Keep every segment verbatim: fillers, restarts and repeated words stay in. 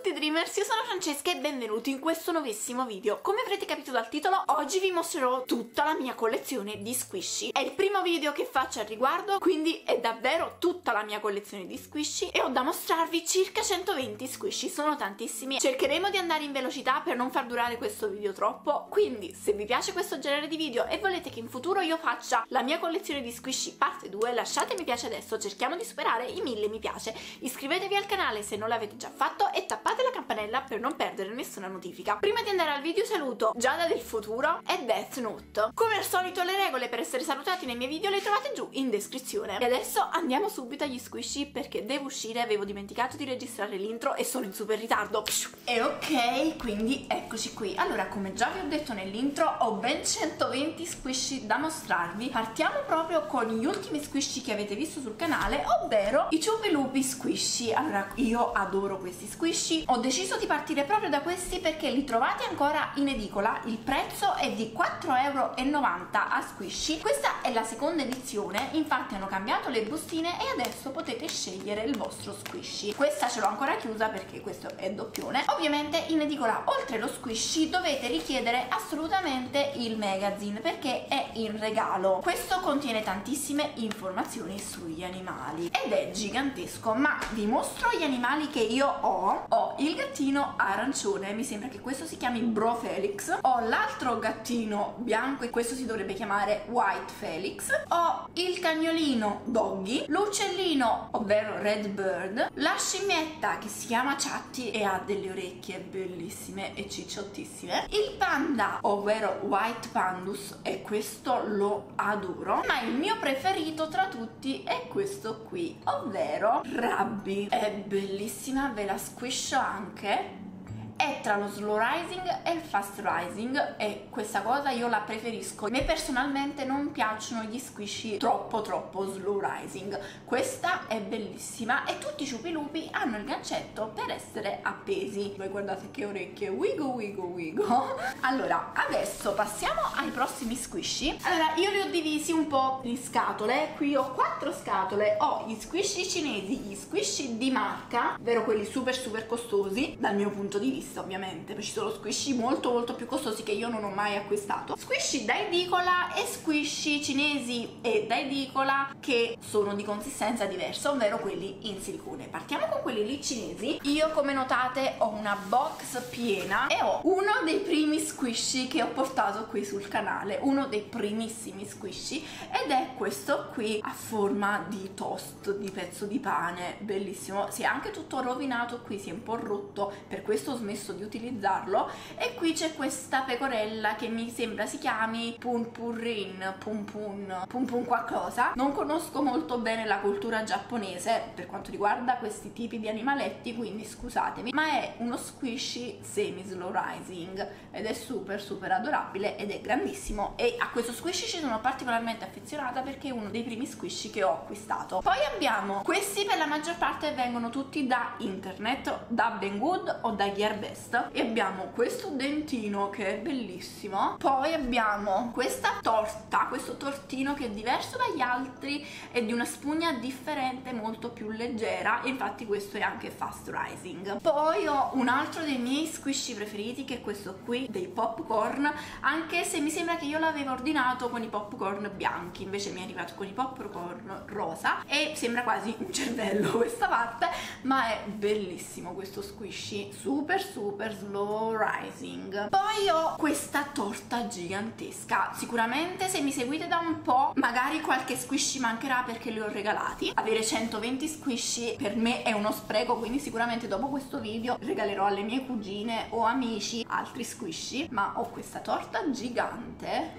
tutti Dreamers, io sono Francesca e benvenuti in questo nuovissimo video. Come avrete capito dal titolo, oggi vi mostrerò tutta la mia collezione di squishy. È il primo video che faccio al riguardo, quindi è davvero tutta la mia collezione di squishy e ho da mostrarvi circa centoventi squishy, sono tantissimi. Cercheremo di andare in velocità per non far durare questo video troppo, quindi se vi piace questo genere di video e volete che in futuro io faccia la mia collezione di squishy parte due, lasciate mi piace adesso, cerchiamo di superare i mille mi piace. Iscrivetevi al canale se non l'avete già fatto e tappate la campanella per non perdere nessuna notifica. Prima di andare al video saluto Giada del futuro e Death Note. Come al solito le regole per essere salutati nei miei video le trovate giù in descrizione. E adesso andiamo subito agli squishy perché devo uscire, avevo dimenticato di registrare l'intro e sono in super ritardo. E ok, quindi eccoci qui. Allora, come già vi ho detto nell'intro, ho ben centoventi squishy da mostrarvi. Partiamo proprio con gli ultimi squishy che avete visto sul canale, ovvero i Ciupi Lupi squishy. Allora, io adoro questi squishy, ho deciso di partire proprio da questi perché li trovate ancora in edicola, il prezzo è di quattro e novanta euro a squishy. Questa è la seconda edizione, infatti hanno cambiato le bustine e adesso potete scegliere il vostro squishy. Questa ce l'ho ancora chiusa perché questo è doppione. Ovviamente in edicola oltre lo squishy dovete richiedere assolutamente il magazine perché è in regalo. Questo contiene tantissime informazioni sugli animali ed è gigantesco, ma vi mostro gli animali che io ho. Ho il gattino arancione, mi sembra che questo si chiami Bro Felix. Ho l'altro gattino bianco e questo si dovrebbe chiamare White Felix. Ho il cagnolino Doggy, l'uccellino ovvero Red Bird, la scimmietta che si chiama Chatti e ha delle orecchie bellissime e cicciottissime, il panda ovvero White Pandus e questo lo adoro, ma il mio preferito tra tutti è questo qui, ovvero Rabbi. È bellissima, ve la squiscio anche. È tra lo slow rising e il fast rising e questa cosa io la preferisco. A me personalmente non piacciono gli squishy troppo troppo slow rising. Questa è bellissima e tutti i Ciupi Lupi hanno il gancetto per essere appesi. Voi guardate che orecchie, wigo wigo wigo. Allora, adesso passiamo ai prossimi squishy. Allora, io li ho divisi un po' in scatole. Qui ho quattro scatole. Ho gli squishy cinesi, gli squishy di marca, ovvero quelli super super costosi dal mio punto di vista, ovviamente. Poi ci sono squishy molto molto più costosi che io non ho mai acquistato, squishy da edicola e squishy cinesi e da edicola che sono di consistenza diversa, ovvero quelli in silicone. Partiamo con quelli lì cinesi. Io, come notate, ho una box piena e ho uno dei primi squishy che ho portato qui sul canale, uno dei primissimi squishy, ed è questo qui a forma di toast, di pezzo di pane, bellissimo. Si è anche tutto rovinato qui, si è un po' rotto, per questo ho smesso di utilizzarlo. E qui c'è questa pecorella che mi sembra si chiami Pun Purrin, Pun Pun, Pun Pun qualcosa. Non conosco molto bene la cultura giapponese per quanto riguarda questi tipi di animaletti, quindi scusatemi, ma è uno squishy semi slow rising ed è super super adorabile ed è grandissimo, e a questo squishy ci sono particolarmente affezionata perché è uno dei primi squishy che ho acquistato. Poi abbiamo questi, per la maggior parte vengono tutti da internet, da Banggood o da Gearbest, e abbiamo questo dentino che è bellissimo. Poi abbiamo questa torta, questo tortino che è diverso dagli altri, è di una spugna differente, molto più leggera, e infatti questo è anche fast rising. Poi ho un altro dei miei squishy preferiti che è questo qui, dei popcorn, anche se mi sembra che io l'avevo ordinato con i popcorn bianchi, invece mi è arrivato con i popcorn rosa e sembra quasi un cervello questa parte, ma è bellissimo questo squishy, super super slow rising. Poi ho questa torta gigantesca. Sicuramente se mi seguite da un po' magari qualche squishy mancherà perché li ho regalati. Avere centoventi squishy per me è uno spreco, quindi sicuramente dopo questo video regalerò alle mie cugine o amici altri squishy. Ma ho questa torta gigante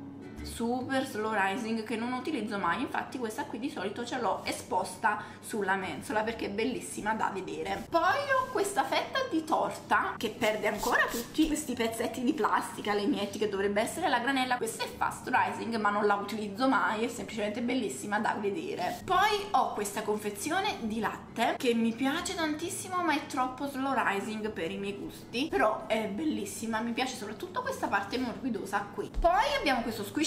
super slow rising che non utilizzo mai, infatti questa qui di solito ce l'ho esposta sulla mensola perché è bellissima da vedere. Poi ho questa fetta di torta che perde ancora tutti questi pezzetti di plastica, legnetti, che dovrebbe essere la granella. Questa è fast rising ma non la utilizzo mai, è semplicemente bellissima da vedere. Poi ho questa confezione di latte che mi piace tantissimo ma è troppo slow rising per i miei gusti, però è bellissima, mi piace soprattutto questa parte morbidosa qui. Poi abbiamo questo squishy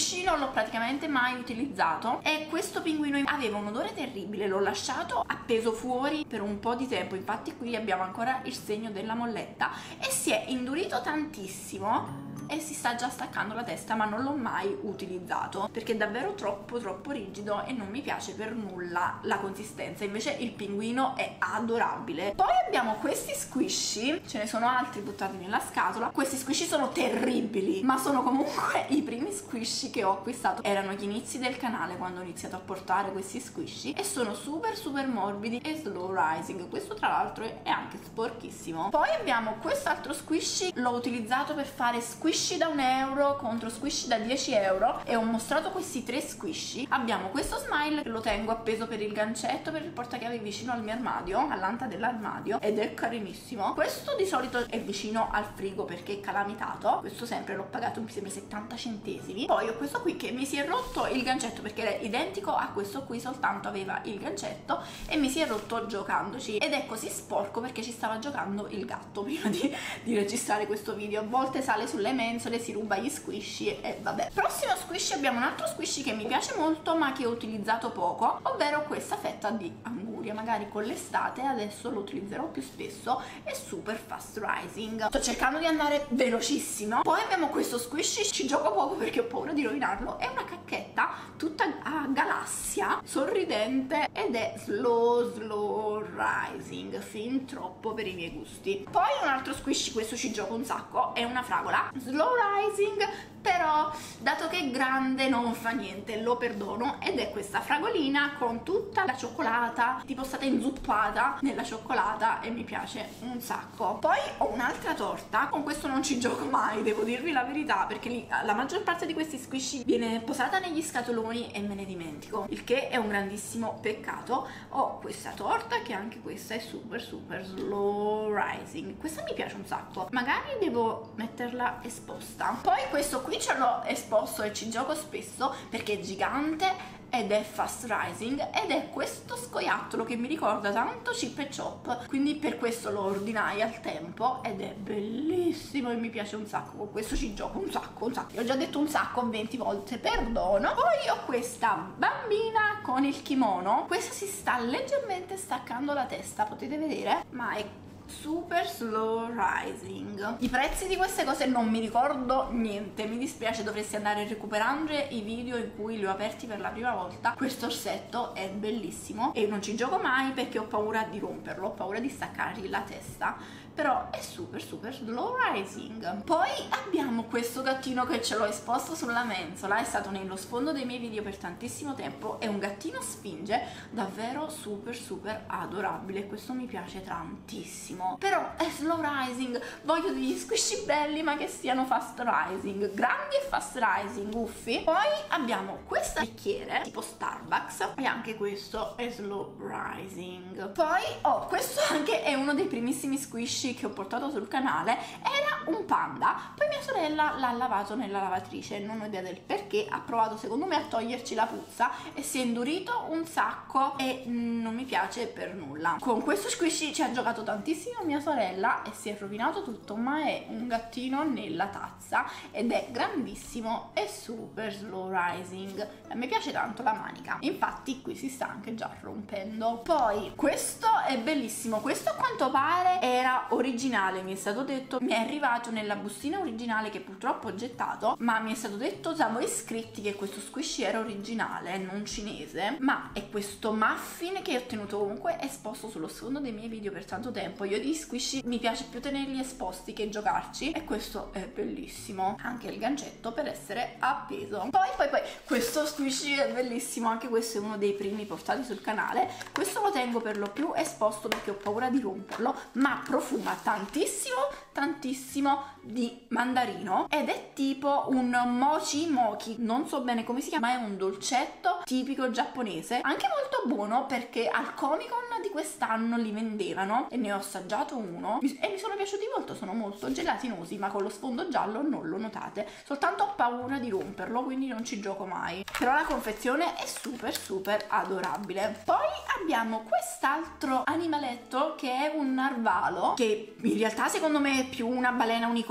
squishy non l'ho praticamente mai utilizzato e questo pinguino aveva un odore terribile, l'ho lasciato appeso fuori per un po' di tempo, infatti qui abbiamo ancora il segno della molletta e si è indurito tantissimo e si sta già staccando la testa, ma non l'ho mai utilizzato perché è davvero troppo troppo rigido e non mi piace per nulla la consistenza. Invece il pinguino è adorabile. Poi abbiamo questi squishy, ce ne sono altri buttati nella scatola. Questi squishy sono terribili, ma sono comunque i primi squishy che ho acquistato. Erano gli inizi del canale quando ho iniziato a portare questi squishy e sono super super morbidi e slow rising. Questo tra l'altro è anche sporchissimo. Poi abbiamo quest'altro squishy, l'ho utilizzato per fare squishy da un euro contro squishy da dieci euro e ho mostrato questi tre squishy. Abbiamo questo smile che lo tengo appeso per il gancetto per il portachiavi vicino al mio armadio, all'anta dell'armadio, ed è carinissimo. Questo di solito è vicino al frigo perché è calamitato, questo sempre l'ho pagato mi sembra settanta centesimi. Poi ho questo qui che mi si è rotto il gancetto perché è identico a questo qui, soltanto aveva il gancetto e mi si è rotto giocandoci ed è così sporco perché ci stava giocando il gatto prima di, di registrare questo video. A volte sale sulle mensole, si ruba gli squishy e vabbè. Prossimo squishy abbiamo un altro squishy che mi piace molto ma che ho utilizzato poco, ovvero questa fetta di anguria. Magari con l'estate adesso lo utilizzerò più spesso, è super fast rising. Sto cercando di andare velocissimo. Poi abbiamo questo squishy, ci gioco poco perché ho paura di rovinarlo, è una cacchetta tutta a galassia, sorridente ed è slow slow rising, fin troppo per i miei gusti. Poi un altro squishy, questo ci gioco un sacco, è una fragola slow rising, però dato che è grande non fa niente, lo perdono, ed è questa fragolina con tutta la cioccolata, tipo stata inzuppata nella cioccolata e mi piace un sacco. Poi ho un'altra torta, con questo non ci gioco mai, devo dirvi la verità, perché lì, la maggior parte di questi squishy viene posata negli scatoloni e me ne dimentico, il che è un grandissimo peccato. Ho questa torta che anche questa è super super slow rising, questa mi piace un sacco, magari devo metterla esposta. Poi questo qui ce l'ho esposto e ci gioco spesso perché è gigante ed è fast rising ed è questo scoiattolo che mi ricorda tanto Chip e Chop, quindi per questo lo ordinai al tempo ed è bellissimo e mi piace un sacco. Con questo ci gioco un sacco, un sacco. Io ho già detto un sacco venti volte, perdono. Poi ho questa bambina con il kimono, questa si sta leggermente staccando la testa, potete vedere, ma è super slow rising. I prezzi di queste cose non mi ricordo niente, mi dispiace, dovresti andare a recuperare i video in cui li ho aperti per la prima volta. Questo orsetto è bellissimo e non ci gioco mai perché ho paura di romperlo, ho paura di staccargli la testa, però è super super slow rising. Poi abbiamo questo gattino che ce l'ho esposto sulla mensola, è stato nello sfondo dei miei video per tantissimo tempo, è un gattino sfinge davvero super super adorabile, questo mi piace tantissimo, però è slow rising, voglio degli squishy belli ma che siano fast rising, grandi e fast rising, uffi. Poi abbiamo questo bicchiere tipo Starbucks e anche questo è slow rising. Poi oh, questo anche è uno dei primissimi squishy che ho portato sul canale, era un panda, poi mia sorella l'ha lavato nella lavatrice, non ho idea del perché, ha provato secondo me a toglierci la puzza e si è indurito un sacco e non mi piace per nulla. Con questo squishy ci ha giocato tantissimo mia sorella e si è rovinato tutto, ma è un gattino nella tazza ed è grandissimo e super slow rising. A me piace tanto la manica, infatti qui si sta anche già rompendo. Poi questo è bellissimo, questo a quanto pare era originale, mi è stato detto, mi è arrivato nella bustina originale che purtroppo ho gettato, ma mi è stato detto da voi iscritti che questo squishy era originale, non cinese, ma è questo muffin che ho tenuto comunque esposto sullo sfondo dei miei video per tanto tempo. Io di squishy mi piace più tenerli esposti che giocarci e questo è bellissimo, anche il gancetto per essere appeso. Poi poi poi questo squishy è bellissimo, anche questo è uno dei primi portati sul canale, questo lo tengo per lo più esposto perché ho paura di romperlo, ma profuma tantissimo tantissimo di mandarino ed è tipo un mochi mochi, non so bene come si chiama, ma è un dolcetto tipico giapponese, anche molto buono perché al Comic Con di quest'anno li vendevano e ne ho assaggiato uno e mi sono piaciuti molto, sono molto gelatinosi, ma con lo sfondo giallo non lo notate, soltanto ho paura di romperlo, quindi non ci gioco mai, però la confezione è super super adorabile. Poi abbiamo quest'altro animaletto che è un narvalo, che in realtà secondo me è più una balena unicorno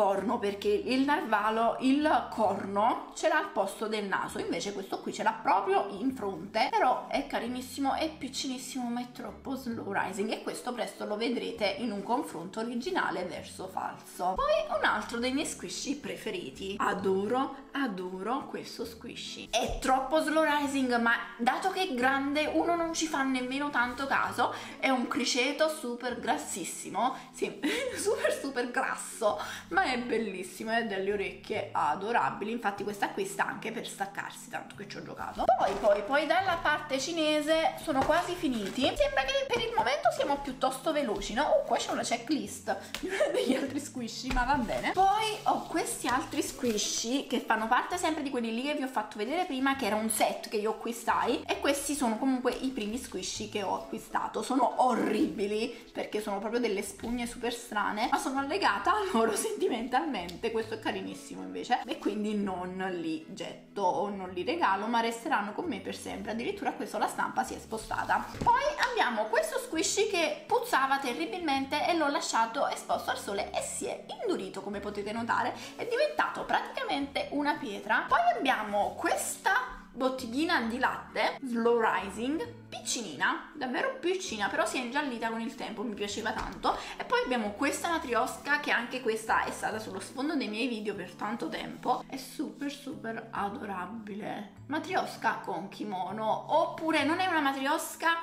unicorno, perché il narvalo il corno ce l'ha al posto del naso, invece questo qui ce l'ha proprio in fronte, però è carinissimo, è piccinissimo ma è troppo slow rising, e questo presto lo vedrete in un confronto originale verso falso. Poi un altro dei miei squishy preferiti, adoro adoro questo squishy, è troppo slow rising ma dato che è grande uno non ci fa nemmeno tanto caso, è un criceto super grassissimo, sì, super super grasso, ma è bellissimo e ha delle orecchie adorabili, infatti questa qui sta anche per staccarsi, tanto che ci ho giocato. Poi poi poi dalla parte cinese sono quasi finiti, sembra che per il momento siamo piuttosto veloci, no? Oh, qua c'è una checklist degli altri squishy, ma va bene. Poi ho questi altri squishy che fanno parte sempre di quelli lì che vi ho fatto vedere prima, che era un set che io acquistai, e questi sono comunque i primi squishy che ho acquistato. Sono orribili perché sono proprio delle spugne super strane, ma sono legata a loro sentimentalmente. Questo è carinissimo invece, e quindi non li getto o non li regalo, ma resteranno con me per sempre. Addirittura questo la stampa si è spostata. Poi abbiamo questo squishy che puzzava terribilmente e l'ho lasciato esposto al sole e si è indurito, come potete notare, è diventato praticamente una pietra. Poi abbiamo questa bottiglina di latte slow rising, piccinina, davvero piccina, però si è ingiallita con il tempo, mi piaceva tanto. E poi abbiamo questa matriosca, che anche questa è stata sullo sfondo dei miei video per tanto tempo, è super super adorabile, matriosca con kimono, oppure non è una matriosca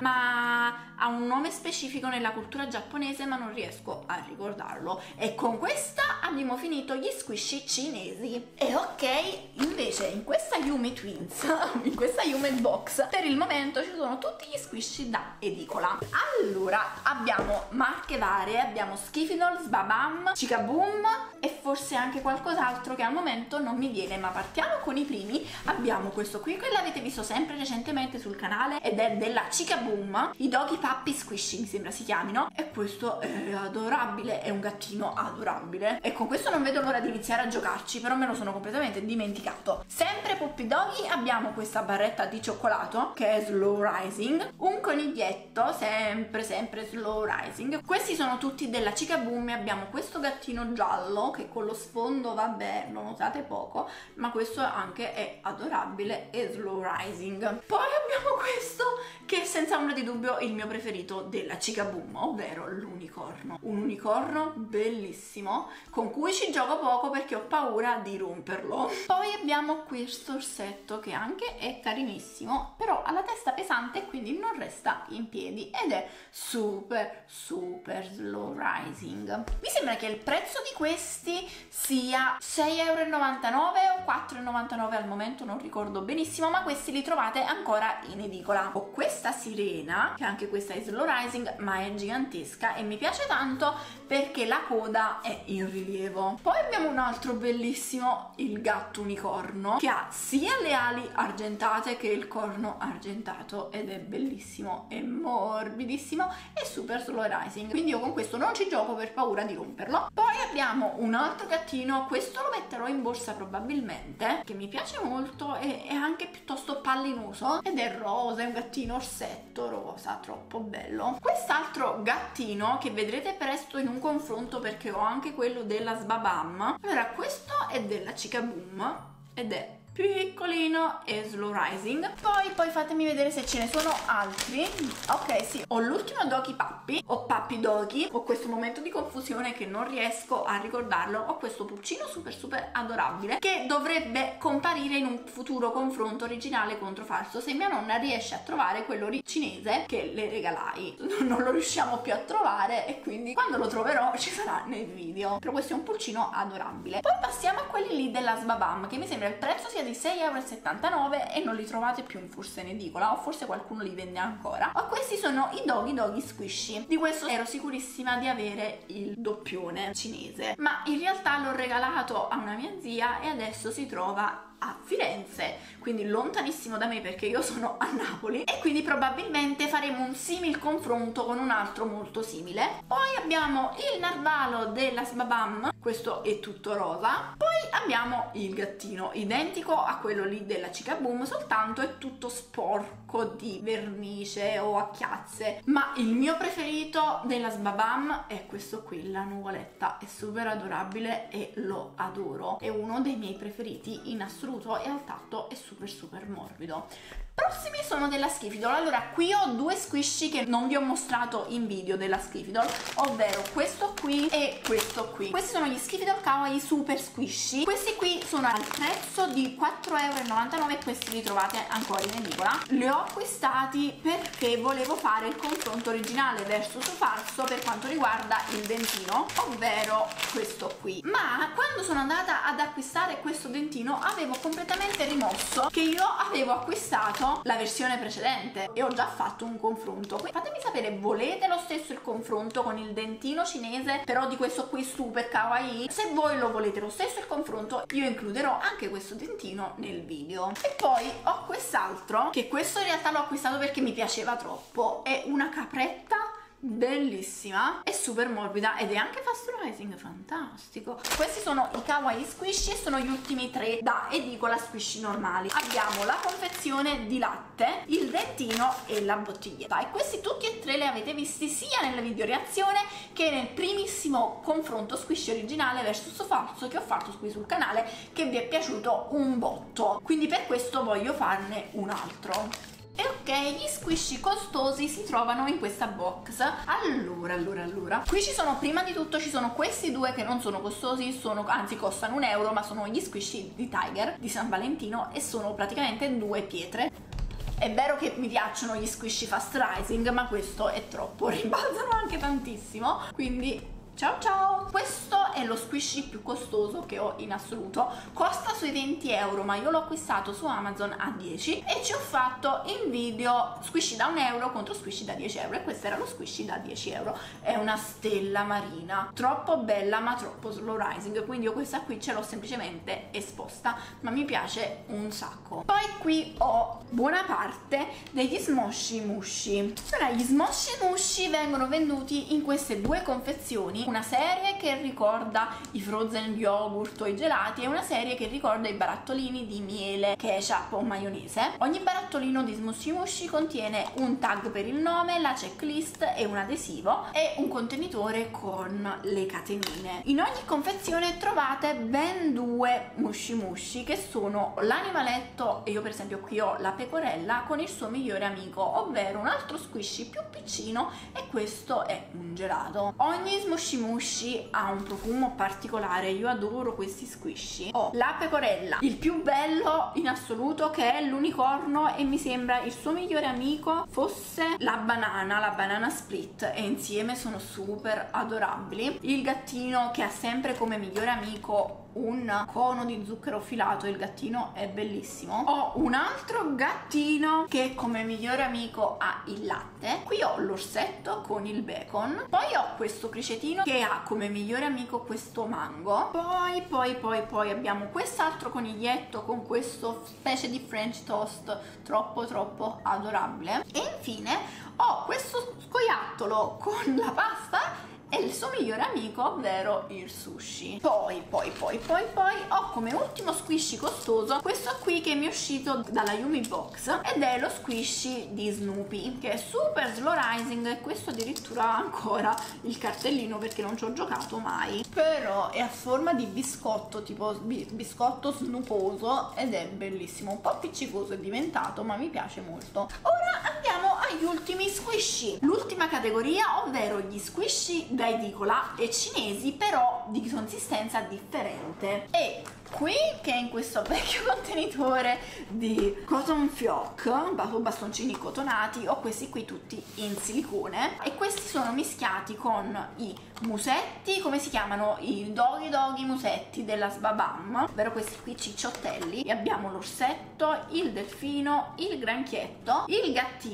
ma ha un nome specifico nella cultura giapponese, ma non riesco a ricordarlo. E con questa abbiamo finito gli squishy cinesi. E ok, invece in questa Yumi Twins, in questa Yumi box, per il momento ci sono tutti gli squishy da edicola. Allora, abbiamo marche varie, abbiamo Skifidol, Sbabam, Chicaboom e forse anche qualcos'altro che al momento non mi viene, ma partiamo con i primi. Abbiamo questo qui che l'avete visto sempre recentemente sul canale ed è della Chicaboom, i Doggy Puppy Squishy mi sembra si chiamino, e questo è adorabile, è un gattino adorabile e con questo non vedo l'ora di iniziare a giocarci, però me lo sono completamente dimenticato. Sempre Puppy Doggy abbiamo questa barretta di cioccolato che è slow rising, un coniglietto sempre sempre slow rising. Questi sono tutti della Chicaboom e abbiamo questo gattino giallo che con lo sfondo vabbè lo notate poco, ma questo anche è adorabile e slow rising. Poi abbiamo questo che è senza ombra di dubbio il mio preferito della Chicaboom, ovvero l'unicorno, un unicorno bellissimo con cui ci gioco poco perché ho paura di romperlo. Poi abbiamo questo orsetto che anche è carinissimo, però ha la testa pesante e quindi non resta in piedi ed è super super slow rising. Mi sembra che il prezzo di questi sia sei e novantanove euro o quattro e novantanove al momento, non ricordo benissimo, ma questi li trovate ancora in edicola. Ho questa sirena che anche questa è slow rising ma è gigantesca e mi piace tanto perché la coda è in rilievo. Poi abbiamo un altro bellissimo, il gatto unicorno, che ha sia le ali argentate che il corno argentato ed è bellissimo, è morbidissimo e super slow rising, quindi io con questo non ci gioco per paura di romperlo. Poi abbiamo un altro gattino, questo lo metterò in borsa probabilmente, che mi piace molto e è anche piuttosto pallinoso ed è rosa, è un gattino orsetto rosa, troppo bello. Quest'altro gattino che vedrete presto in un confronto perché ho anche quello della Sbabam. Allora, questo è della Chicaboom ed è piccolino e slow rising. Poi poi fatemi vedere se ce ne sono altri. Ok, sì, ho l'ultimo Doggy Puppy o Puppy Doggy, ho questo momento di confusione che non riesco a ricordarlo. Ho questo pulcino super super adorabile che dovrebbe comparire in un futuro confronto originale contro falso, se mia nonna riesce a trovare quello cinese che le regalai. Non lo riusciamo più a trovare e quindi quando lo troverò ci sarà nel video, però questo è un pulcino adorabile. Poi passiamo a quelli lì della Sbabam, che mi sembra il prezzo sia di sei e settantanove euro e non li trovate più forse in edicola, o forse qualcuno li vende ancora. Ma questi sono i Doggy Doggy Squishy. Di questo ero sicurissima di avere il doppione cinese, ma in realtà l'ho regalato a una mia zia e adesso si trova a Firenze, quindi lontanissimo da me perché io sono a Napoli, e quindi probabilmente faremo un simil confronto con un altro molto simile. Poi abbiamo il narvalo della Sbabam, questo è tutto rosa. Poi abbiamo il gattino, identico a quello lì della Cicaboom, soltanto è tutto sporco di vernice o a chiazze. Ma il mio preferito della Sbabam è questo qui, la nuvoletta, è super adorabile e lo adoro, è uno dei miei preferiti in assoluto e al tatto è super super morbido. Prossimi sono della Skifidol. Allora, qui ho due squishy che non vi ho mostrato in video della Skifidol, ovvero questo qui e questo qui. Questi sono gli Skifidol Kawaii Super Squishy. Questi qui sono al prezzo di quattro e novantanove euro e questi li trovate ancora in edicola. Li ho acquistati perché volevo fare il confronto originale versus falso per quanto riguarda il dentino, ovvero questo qui. Ma quando sono andata ad acquistare questo dentino avevo completamente rimosso che io avevo acquistato la versione precedente e ho già fatto un confronto. Quindi fatemi sapere, volete lo stesso il confronto con il dentino cinese però di questo qui super kawaii? Se voi lo volete lo stesso il confronto, io includerò anche questo dentino nel video. E poi ho quest'altro, che questo in realtà l'ho acquistato perché mi piaceva troppo, è una capretta bellissima, è super morbida ed è anche fast rising, fantastico. Questi sono i Kawaii Squishy e sono gli ultimi tre da edicola squishy normali. Abbiamo la confezione di latte, il dentino e la bottiglietta, e questi tutti e tre li avete visti sia nel video reazione che nel primissimo confronto squishy originale versus falso che ho fatto qui sul canale, che vi è piaciuto un botto, quindi per questo voglio farne un altro. E ok, gli squishy costosi si trovano in questa box. Allora, allora, allora qui ci sono, prima di tutto ci sono questi due che non sono costosi, sono, anzi costano un euro, ma sono gli squishy di Tiger di San Valentino e sono praticamente due pietre. È vero che mi piacciono gli squishy fast rising, ma questo è troppo, rimbalzano anche tantissimo, quindi ciao ciao! Questo è lo squishy più costoso che ho in assoluto, costa sui venti euro, ma io l'ho acquistato su Amazon a dieci e ci ho fatto in video squishy da un euro contro squishy da dieci euro, e questo era lo squishy da dieci euro. È una stella marina, troppo bella ma troppo slow rising, quindi io questa qui ce l'ho semplicemente esposta, ma mi piace un sacco. Poi qui ho buona parte degli Smoshi Mushi. Allora, gli Smoshi Mushi vengono venduti in queste due confezioni, una serie che ricorda i frozen yogurt o i gelati e una serie che ricorda i barattolini di miele, ketchup o maionese. Ogni barattolino di Smoshi Mushi contiene un tag per il nome, la checklist e un adesivo e un contenitore con le catenine. In ogni confezione trovate ben due Mushi Mushi, che sono l'animaletto, e io per esempio qui ho la pecorella con il suo migliore amico, ovvero un altro squishy più piccino, e questo è un gelato. Ogni Smoshi Mushi ha un profumo particolare, io adoro questi squishy. Ho la pecorella, il più bello in assoluto, che è l'unicorno, e mi sembra il suo migliore amico fosse la banana, la banana split, e insieme sono super adorabili. Il gattino, che ha sempre come migliore amico un cono di zucchero filato, il gattino è bellissimo. Ho un altro gattino che come migliore amico ha il latte. Qui ho l'orsetto con il bacon. Poi ho questo cricetino che ha come migliore amico questo mango. Poi poi poi poi abbiamo quest'altro coniglietto con questo specie di French toast troppo troppo adorabile. E infine ho questo scoiattolo con la pasta e il suo migliore amico, ovvero il sushi. Poi, poi, poi, poi, poi ho come ultimo squishy costoso questo qui che mi è uscito dalla Yumi Box, ed è lo squishy di Snoopy, che è super slow rising, e questo addirittura ha ancora il cartellino perché non ci ho giocato mai. Però è a forma di biscotto, tipo biscotto snooposo, ed è bellissimo. Un po' appiccicoso è diventato, ma mi piace molto. Ora andiamo agli ultimi squishy. L'ultima categoria, ovvero gli squishy da edicola e cinesi, però di consistenza differente. E qui, che è in questo vecchio contenitore di cotton fioc, bastoncini cotonati, ho questi qui tutti in silicone, e questi sono mischiati con i musetti, come si chiamano? I doggy doggy musetti della Sbabam, ovvero questi qui cicciottelli, e abbiamo l'orsetto, il delfino, il granchietto, il gattino,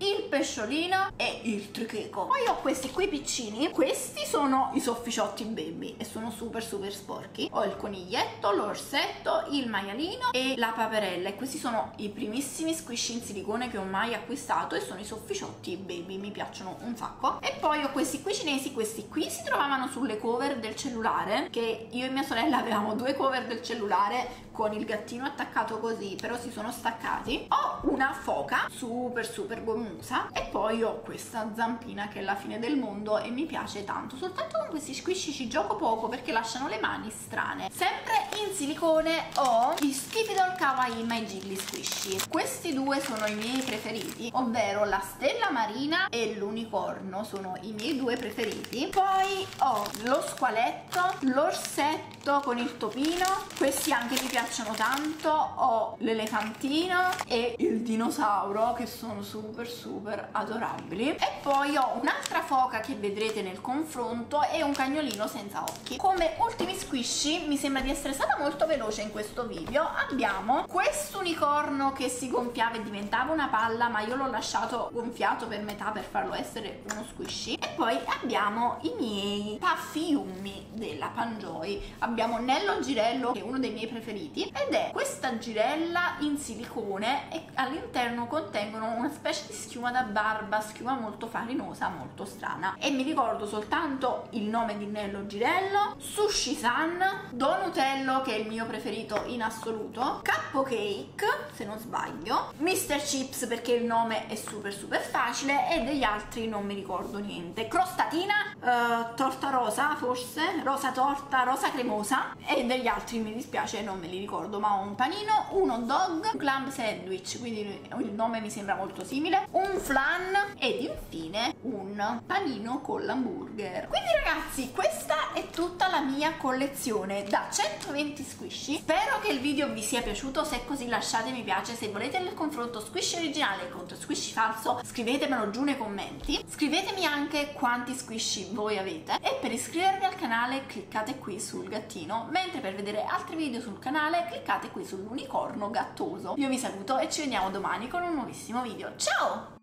il pesciolino e il tricheco. Poi ho questi qui piccini, questi sono i sofficiotti baby e sono super super sporchi. Ho il coniglietto, l'orsetto, il maialino e la paperella, e questi sono i primissimi squishy in silicone che ho mai acquistato e sono i sofficiotti baby, mi piacciono un sacco. E poi ho questi qui cinesi, questi qui si trovavano sulle cover del cellulare, che io e mia sorella avevamo due cover del cellulare con il gattino attaccato così, però si sono staccati. Ho una foca super super gommosa e poi ho questa zampina che è la fine del mondo e mi piace tanto, soltanto con questi squishy ci gioco poco perché lasciano le mani strane. Sempre in silicone ho gli Stipidol Kawaii My Jiggly Squishy. Questi due sono i miei preferiti, ovvero la stella marina e l'unicorno sono i miei due preferiti. Poi ho lo squaletto, l'orsetto con il topino, questi anche mi piacciono tanto. Ho l'elefantino e il dinosauro che sono super super adorabili. E poi ho un'altra foca che vedrete nel confronto e un cagnolino senza occhi. Come ultimi squishy mi sembra di essere stata molto veloce in questo video. Abbiamo questo unicorno che si gonfiava e diventava una palla, ma io l'ho lasciato gonfiato per metà per farlo essere uno squishy. E poi abbiamo i miei Puffy Yummy della Panjoy. Abbiamo Nello Girello, che è uno dei miei preferiti, ed è questa girella in silicone e all'interno contengono una specie di schiuma da barba, schiuma molto farinosa, molto strana. E mi ricordo soltanto il nome di Nello Girello, Sushi San, Donutello, che è il mio preferito in assoluto, Cupcake, se non sbaglio, mister Chips perché il nome è super super facile, e degli altri non mi ricordo niente. Crostatina, uh, torta rosa forse, rosa torta, rosa cremosa, e degli altri mi dispiace non me li ricordo, ma ho un panino, un hot dog, un clam sandwich, quindi il nome mi sembra molto simile, un flan ed infine un panino con l'hamburger. Quindi ragazzi, questa è tutta la mia collezione da centoventi squishy. Spero che il video vi sia piaciuto, se è così lasciate mi piace. Se volete il confronto squishy originale contro squishy falso scrivetemelo giù nei commenti. Scrivetemi anche quanti squishy voi avete, e per iscrivervi al canale cliccate qui sul gattino, mentre per vedere altri video sul canale cliccate qui sull'unicorno gattoso. Io vi saluto e ci vediamo domani con un nuovissimo video. Ciao!